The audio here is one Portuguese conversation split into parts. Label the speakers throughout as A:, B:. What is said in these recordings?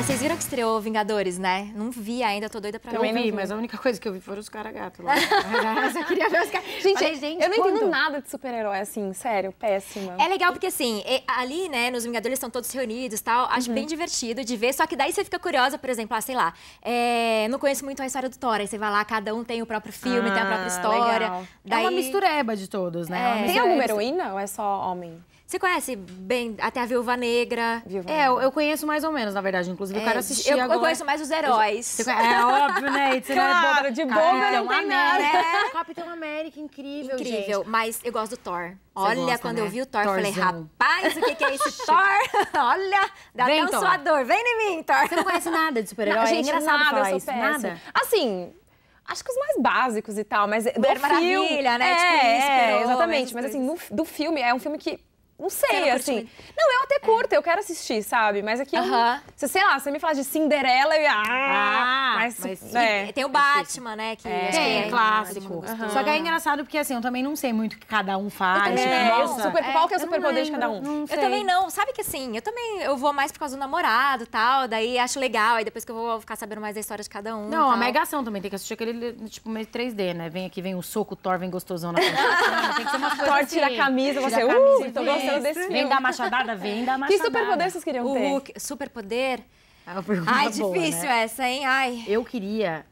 A: vocês viram que estreou Vingadores, né? Não vi ainda, tô doida pra ver.
B: Eu vi, mas a única coisa que eu vi foram os cara-gato lá. Mas eu queria ver os caras.
C: Gente, eu não entendo nada de super-herói, assim, sério, péssima.
A: É legal porque, assim, ali, né, nos Vingadores estão todos reunidos e tal, acho bem divertido de ver, só que daí você fica curiosa, por exemplo, sei lá, não conheço muito a história do Thor, aí você vai lá, cada um tem o próprio filme, tem a própria história.
B: Daí... É uma mistureba de todos, né?
C: Tem alguma heroína ou é só homem?
A: Você conhece bem até a Viúva Negra?
B: Eu conheço mais ou menos, na verdade. Inclusive, eu quero assistir agora.
A: Eu conheço mais os heróis.
B: É óbvio, né?
C: Claro, de boba não tem nada.
B: Capitão América, incrível, gente.
A: Mas eu gosto do Thor. Olha, quando eu vi o Thor, eu falei,
B: Thorzão.
A: rapaz, o que é esse Thor? Olha, dá até um suador. Vem em mim, Thor.
B: Você não conhece nada de super-herói?
C: Gente,
B: é engraçado falar
C: eu
B: isso.
C: sou péssima.
B: Nada?
C: Assim... Acho que os mais básicos e tal, mas
A: Mulher Maravilha, né? Tipo,
C: exatamente. Mas assim, do filme, é um filme que... Não sei, assim. Não, eu até curto, eu quero assistir, sabe? Mas aqui, sei lá, você me fala de Cinderela e... mas
A: tem o Batman, né? Que
B: é clássico. Só que é engraçado porque, assim, eu também não sei muito o que cada um faz.
C: Qual que é o superpoder de cada um?
A: Eu também não. Sabe que, assim, eu vou mais por causa do namorado e tal, daí acho legal. Aí depois que eu vou ficar sabendo mais da história de cada um.
B: Não, a Mega Ação também tem que assistir aquele, tipo, meio 3D, né? Vem aqui, vem o soco, o Thor vem gostosão na frente. Tem que ser uma coisa
C: Thor tira a camisa, você... tô gostando desse filme.
B: Vem dar machadada, vem dar machadada.
C: Que superpoder vocês queriam ter?
A: Superpoder?
B: Ai,
A: difícil essa, hein? Ai.
B: Eu queria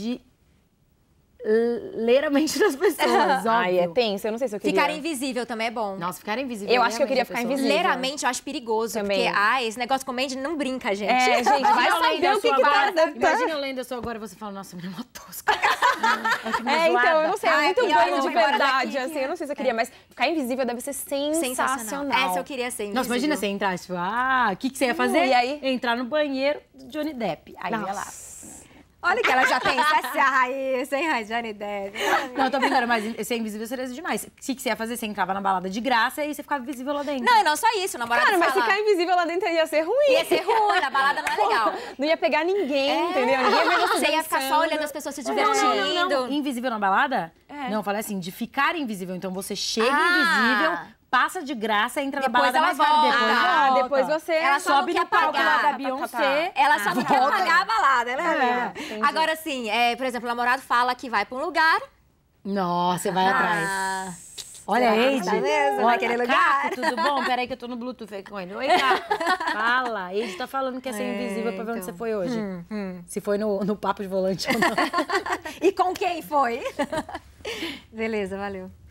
B: ler a mente das pessoas,
C: Ai, é tenso, eu não sei se eu queria.
A: Ficar invisível também é bom.
B: Nossa, ficar invisível.
C: Eu acho que eu queria ficar invisível.
A: Ler a mente eu acho perigoso,
C: também.
A: Porque, esse negócio com mente não brinca, gente.
C: Gente, vai saber o que tá...
B: Imagina eu lendo a sua agora e você fala, nossa, mulher é uma tosca.
C: Então, eu não sei, é muito banho de verdade, assim, eu não sei se eu queria, mas ficar invisível deve ser sensacional.
A: Essa eu queria ser invisível.
B: Nossa, imagina você entrar, tipo, o que você ia fazer?
C: E aí?
B: Entrar no banheiro do Johnny Depp. Aí ia lá.
A: Olha que ela já tem isso, hein, Johnny Depp.
B: Não, tô brincando, mas ser invisível seria demais. O que você ia fazer? Você entrava na balada de graça e você ficava invisível lá dentro.
A: Não, e não só isso, o namorado
C: Cara, mas ficar invisível lá dentro ia ser ruim.
A: Ia ser ruim, na balada não é legal.
C: Não ia pegar ninguém, entendeu? Ninguém ia ver
A: você ia ficar só olhando as pessoas se divertindo.
B: Não. Invisível na balada? Não, eu falei assim, de ficar invisível. Então você chega invisível, passa de graça, entra na balada mais tarde,
C: depois você
A: ela
B: sobe no palco lá da Beyoncé.
A: Ela só não quer pagar a balada, né? Agora, assim, por exemplo, o namorado fala que vai pra um lugar.
B: Nossa, você vai atrás. Olha, Eide.
A: Tá mesmo, naquele lugar.
B: Caco, tudo bom? Peraí que eu tô no Bluetooth aqui com ele. Oi, Caco. Fala. Eide tá falando que ia ser invisível pra ver onde você foi hoje. Se foi no papo de volante ou não.
A: E com quem foi? Beleza, valeu.